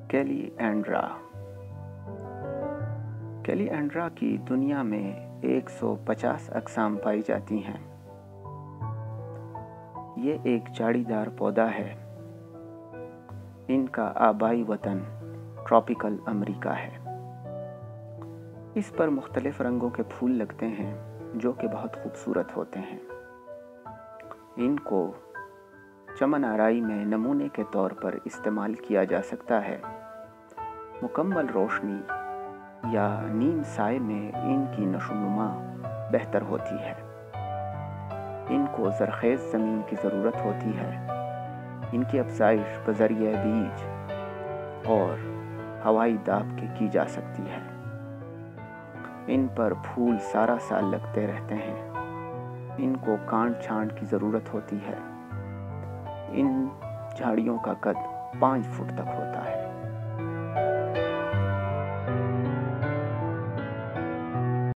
कैलिएंड्रा। कैलिएंड्रा की दुनिया में 150 अक़साम पाई जाती हैं। ये एक झाड़ीदार पौधा है। इनका आबाई वतन ट्रॉपिकल अमेरिका है। इस पर मुख्तलिफ रंगों के फूल लगते हैं जो कि बहुत खूबसूरत होते हैं। इनको चमन आराई में नमूने के तौर पर इस्तेमाल किया जा सकता है। मुकम्मल रोशनी या नीम साए में इनकी नशोनुमा बेहतर होती है। इनको ज़रख़ेज़ ज़मीन की ज़रूरत होती है। इनकी अफ़ज़ाइश बज़रिए बीज और हवाई दाब के की जा सकती है। इन पर फूल सारा साल लगते रहते हैं। इनको कांट छांट की ज़रूरत होती है। इन झाड़ियों का कद 5 फुट तक होता है।